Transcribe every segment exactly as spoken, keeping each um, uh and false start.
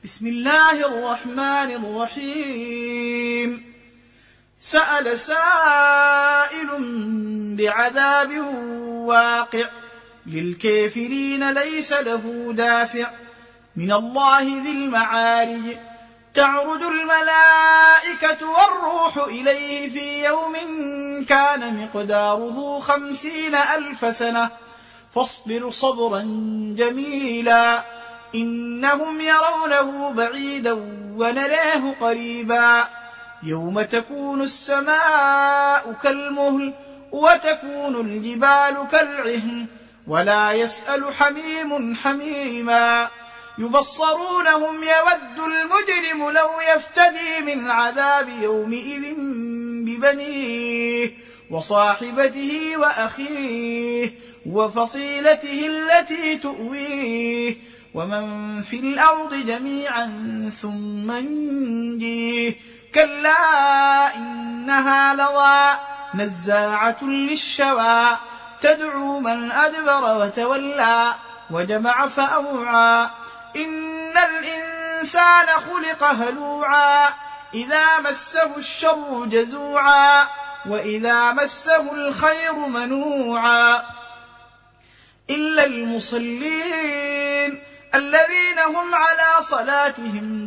بسم الله الرحمن الرحيم. سأل سائل بعذاب واقع للكافرين ليس له دافع من الله ذي المعارج تعرج الملائكة والروح إليه في يوم كان مقداره خمسين ألف سنة فاصبر صبرا جميلا إنهم يرونه بعيدا ونراه قريبا يوم تكون السماء كالمهل وتكون الجبال كالعهن ولا يسأل حميم حميما يبصرونهم يود المجرم لو يفتدي من عذاب يومئذ ببنيه وصاحبته وأخيه وفصيلته التي تؤويه ومن في الأرض جميعا ثم ينجيه كلا إنها لظى نزاعة للشوى تدعو من أدبر وتولى وجمع فأوعى إن الإنسان خلق هلوعا إذا مسه الشر جزوعا وإذا مسه الخير منوعا إلا المصلين الذين هم على صلاتهم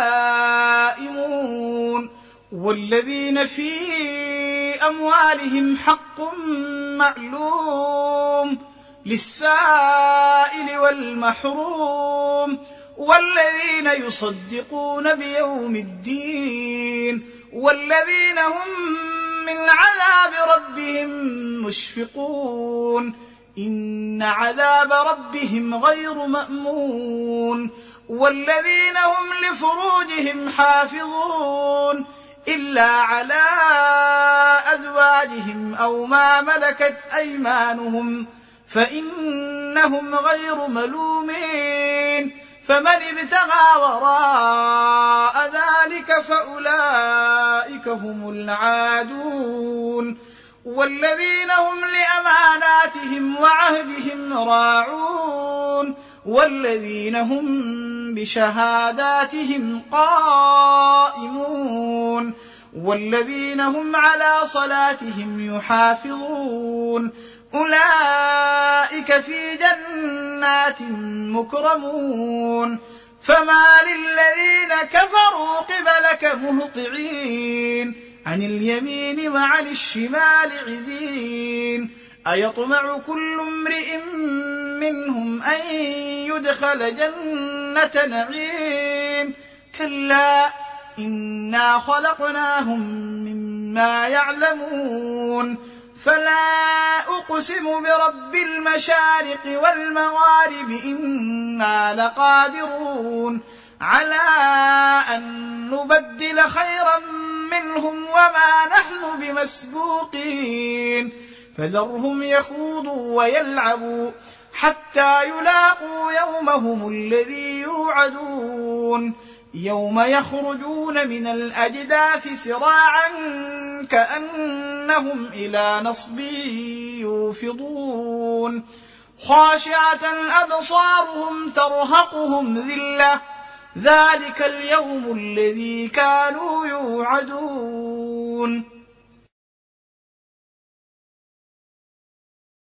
دائمون والذين في أموالهم حق معلوم للسائل والمحروم والذين يصدقون بيوم الدين والذين هم من عذاب ربهم مشفقون إن عذاب ربهم غير مأمون والذين هم لفروجهم حافظون إلا على أزواجهم أو ما ملكت أيمانهم فإنهم غير ملومين فمن ابتغى وراء ذلك فأولئك هم العادون والذين هم لأماناتهم وعهدهم راعون والذين هم بشهاداتهم قائمون والذين هم على صلاتهم يحافظون أولئك في جنات مكرمون فما للذين كفروا قبلك مهطعين عن اليمين وعن الشمال عزين أيطمع كل امرئ منهم أن يدخل جنة نعيم كلا إنا خلقناهم مما يعلمون فلا أقسم برب المشارق والمغارب إنا لقادرون على أن نبدل خيرا منهم وما نحن بمسبوقين فذرهم يخوضوا ويلعبوا حتى يلاقوا يومهم الذي يوعدون يوم يخرجون من الأجداث سراعا كأنهم إلى نصب يوفضون خاشعة أبصارهم ترهقهم ذلة ذلك اليوم الذي كانوا يوعدون.